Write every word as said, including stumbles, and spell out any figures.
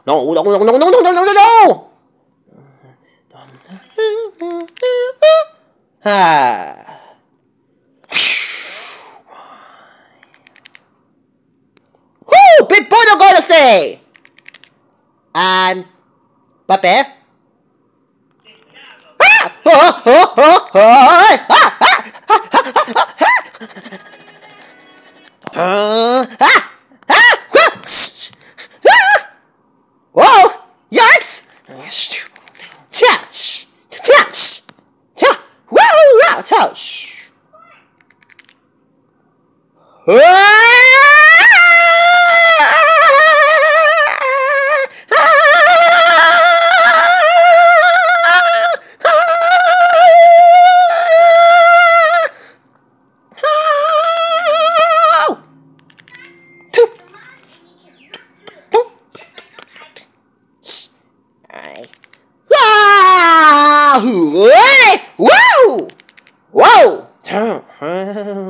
no, no, no, no, no, no, no, no, no! Ah. Woo! People are gonna say! Um, Pepe? Ah! Oh, oh, oh, oh! Ah! Ah! Ah! Ah! Ah! Ah! Whoa! Yikes! Touch! Touch! Touch! Whoa! Touch! Whoa! Whoa! Whoa!